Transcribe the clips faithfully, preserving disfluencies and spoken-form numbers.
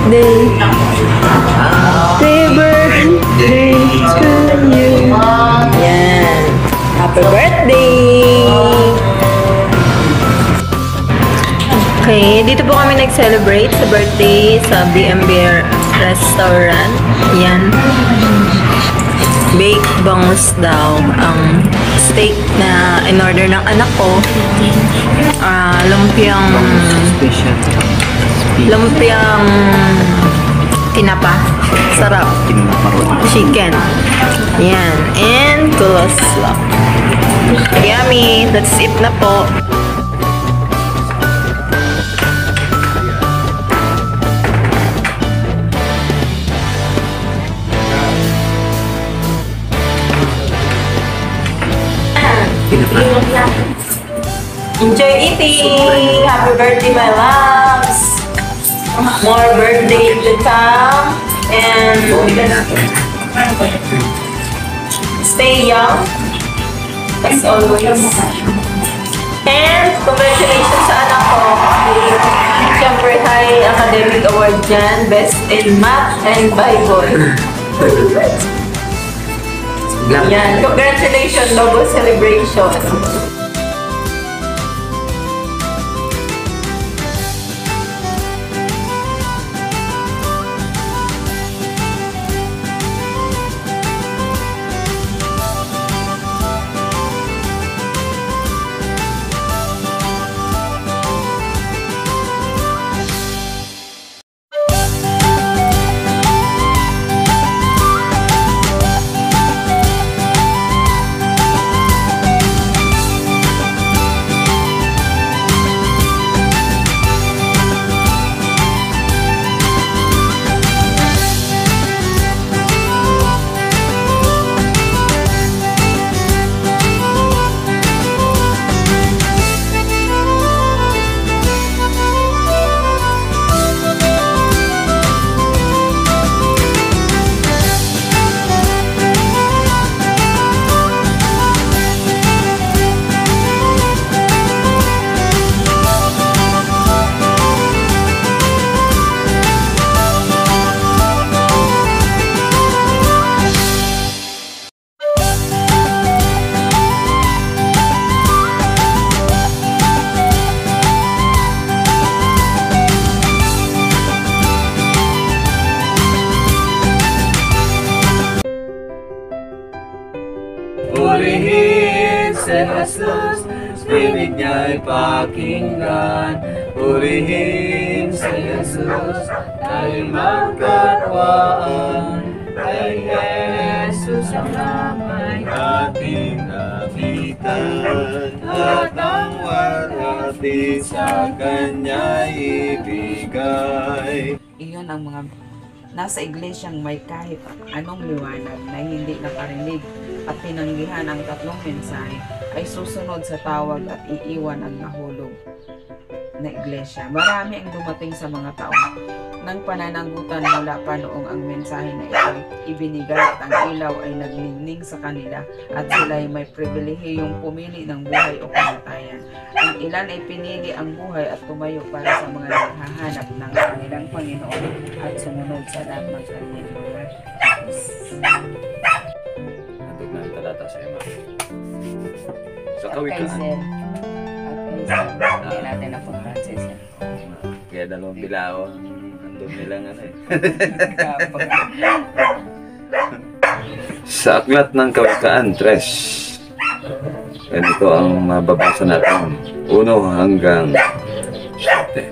birthday. Happy birthday to you. Yan. Happy birthday! Okay, dito po kami nag-celebrate sa birthday sa B and B Restaurant. Yan. Baked bangus daw ang steak na in-order ng anak ko. Uh, lumpiang lumpiang tinapa. Sarap. Chicken. Yan. And coleslaw. Yummy. That's it na po. Enjoy eating! Happy birthday, my loves! More birthday to come! And stay young as always. And congratulations sa anak ko! Siyempre, high academic award dyan. Best in Math and Bible. Yan. Congratulations! Double celebration! Purihin si Jesus, ibig niya'y pakinggan. Purihin si Jesus, tayo'y magkatwaan. Kay Jesus ang namay ating nabitan, at ang walhati sa Kanya'y ibigay. Iyon ang mga nasa iglesyang may kahit anong liwanag na hindi nakarinig at tinanggihan ang tatlong mensahe ay susunod sa tawag at iiwan ang nahulog na iglesia. Marami ang dumating sa mga tao ng pananagutan mula pa noong ang mensahe na ito ibinigay at ang ilaw ay nagningning sa kanila at sila ay may pribilehiyong pumili ng buhay o kamatayan. Ang ilan ay pinili ang buhay at tumayo para sa mga naghahanap ng kanilang Panginoon at sumunod sa lahat ng kanyang mga Diyos. Nandun na ang talata sa ima. Sa At kay Kawikaan. Sir, at kay Sir, hindi natin na puntahan si Sir. Kaya dalawang bilao nandun nilang ano eh. Sa aklat ng Kawikaan, tres. Ganito ang mababasa natin. Uno hanggang siyete.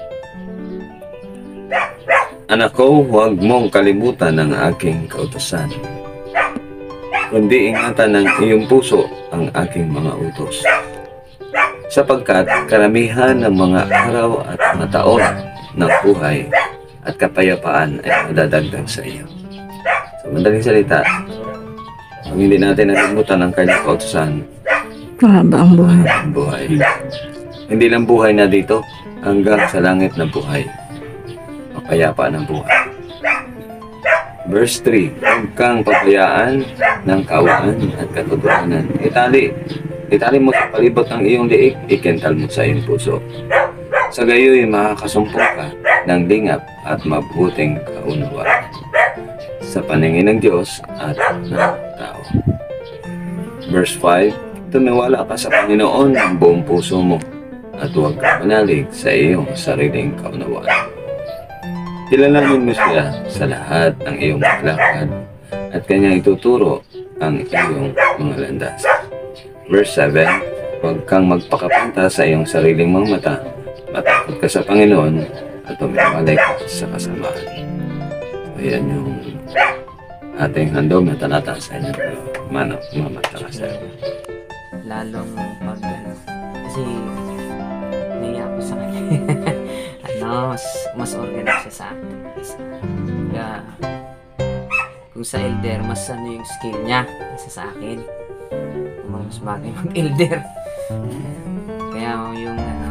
Anak ko, huwag mong kalimutan ang aking kautusan, kundi ingatan ng iyong puso ang aking mga utos. Sapagkat karamihan ng mga araw at mga taon ng buhay at kapayapaan ay madadagdag sa iyo. Sa madaling salita, kung hindi natin nalimutan ang kanyang kautusan, Mahaba ang buhay. ang buhay. Hindi lang buhay na dito, hanggang sa langit na buhay. Kapayapaan ng buhay. Verse three, huwag kang pabayaan ng kaawaan at katotohanan. Itali, itali mo sa palibot ng iyong liig, ikental mo sa iyong puso. Sa gayoy, makakasumpong ka ng lingap at mabuting kaunawaan sa paningin ng Diyos at ng tao. Verse five, tumiwala ka sa Panginoon ng buong puso mo at huwag ka manalig sa iyong sariling kaunawaan. Kilalanin mo siya sa lahat ng iyong lakad at kanyang ituturo ang iyong mga landas. Verse seven, huwag kang magpakapanta sa iyong sariling mga mata, matakot ka sa Panginoon at tumiwalay ka sa kasamaan. So, yan yung ating handog na talata sa inyo. Mano, mamata ka sa inyo. Lalong pag ano, kasi naiya ko sa kanya. ano, mas, mas organized siya sa akin. Isa. Kaya, kung sa elder, mas ano yung skill niya isa sa akin. Mas bagay mag-elder. Kaya yung ano,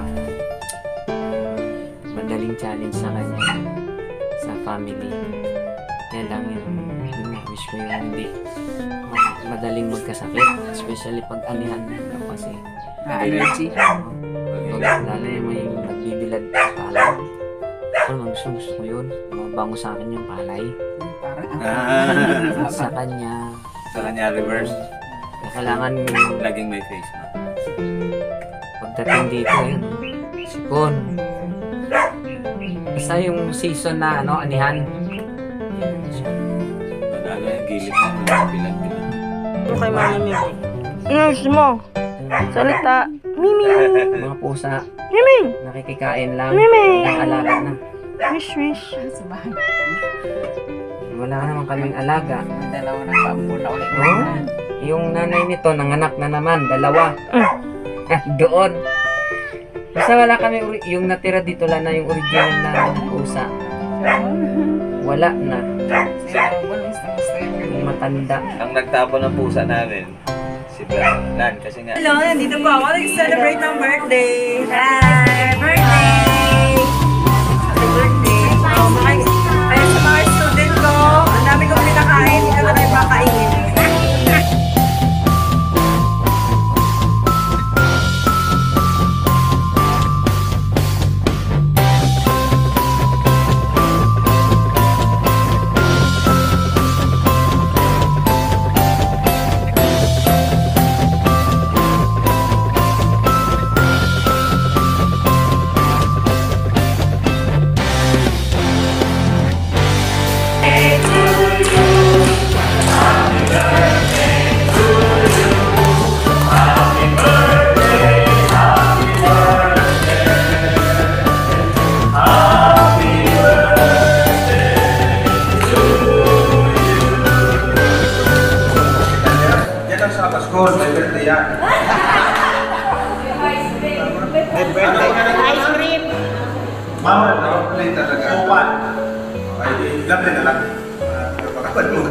madaling challenge sa kanya sa family. Kaya lang yung, yung wish ko yung hindi madaling magkasakit, especially pag anihan na kasi Ah, energy. pag lalo yung may nagbibilad palay. Ako naman gusto, gusto ko yun, mabango sa akin yung palay. Parang Ah, Sa kanya, sa kanya reverse, kaya kailangan laging may face mask. pagdating dito yun, sipon. Basta yung season na ano, anihan. Yun siya. Lalo yung gilid mo ng bilang-bilang. Ano kay Mami Mimi? Nurse mo. Salita. Mimi. Mga pusa, Mimi. nakikikain lang, Mimi. ng alaga na. Wish, wish. sa bahay. Wala naman kaming alaga. Ang dalawa ng bamboo na ulit. Oh? Yung nanay nito, nanganak na naman, dalawa. Mm. Doon. Basta wala kami, ori- yung natira dito lang na yung original na pusa. Wala na. Yung matanda. Ang nagtapo ng pusa namin, si Lan, kasi nga, Hello, nandito po ako. Nag-celebrate ng birthday. Hi! Birthday! Happy birthday. Oh, mga, kaya sa mga student ko, ang dami kong pinakain. Hindi ko na kayo makainin. Yan ang sa Pasko, may birthday yan. May birthday. Ice cream. Mama, na-play talaga. Upan. Ay, ilang din na lang. Napakapad mo.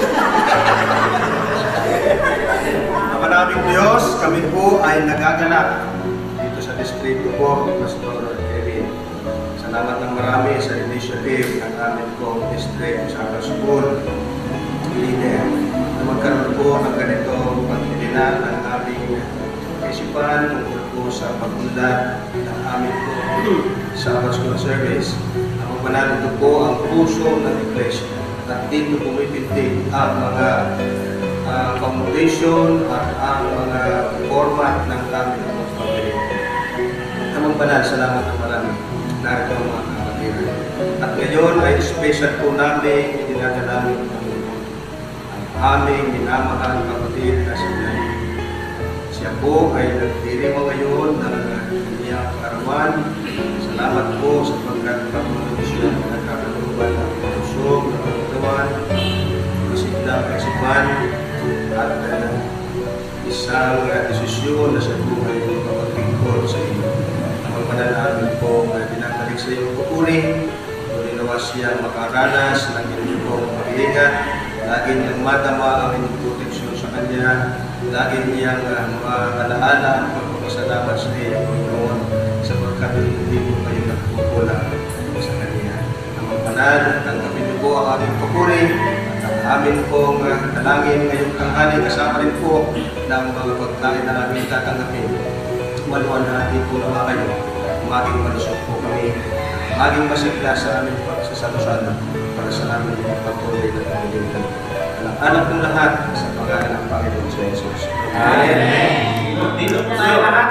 Ama naming Diyos, kami po ay nagaganap dito sa distrito po, Pastor Kevin. Salamat ng marami sa initiative ng aming po district sa school leader na magkaroon po ng ganitong pagpilinan ng aming isipan tungkol po sa pag-unlad ng aming po sa school service. Ang magpanalo ito po ang puso ng iglesia at dito pumipintig ang mga uh, foundation at ang mga format ng aming pagpapili. Ang magpanalo, salamat ng marami. Narito ang mga kapatid. At ngayon ay special po namin idinadalamin aming minamahal kapatid na si Nay. Siya po ay nagdirima ngayon ng kanyang karawan. Salamat po sa pagkakaroon siya ng nagkakaluban ng pusong, ng katawan, masiglang kaisipan, at uh, isang uh, desisyon na siya po ay magpapaglingkod sa iyo. Ang magpanalangin po na dinatalik sa iyong pupuri, tulinawa siya makaranas ng inyong pong pag-iingat. Lagi niyang madama ang inyong proteksyon sa kanya. Lagi niyang uh, makalaala ang pagpapasalamat sa iyo, Panginoon, sapagkat hindi mo kayo nagkukulang sa kanya. Ang magpanal, tanggapin niyo po ang aming papuri at ang amin pong uh, dalangin ngayong tanghali kasama rin po ng mga pagkain na namin tatanggapin. Maluwan natin po naman kayo. Umaging malusog po kami. maging masigla sa aming pagsasalusalo para sa aming pagpatuloy na pagpatuloy. Anak-anak ng lahat sa pangalan ng Panginoon sa Jesus. Amen. Dito po tayo lahat.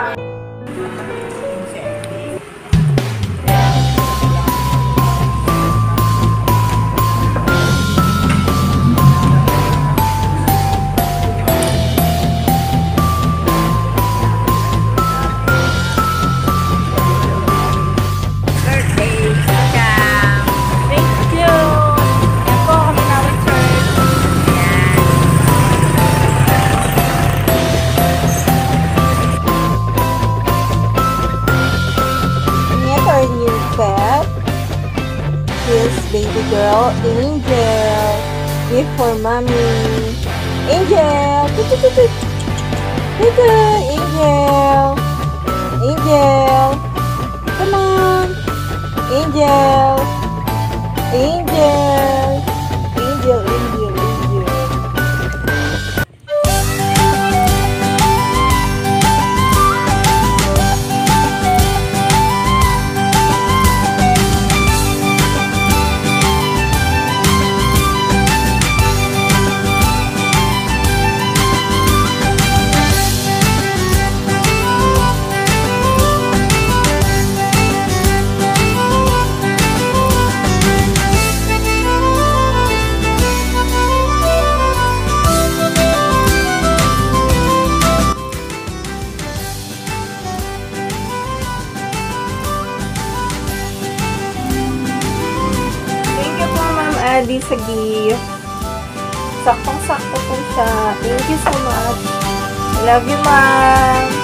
Baby girl, Angel. Gift for mommy. Angel. Angel. Angel. Angel. Come on. Angel. Angel. Angel, Angel, Angel. Adi sa gift. Saktong-sakto po siya. Thank you so much. I love you, ma'am.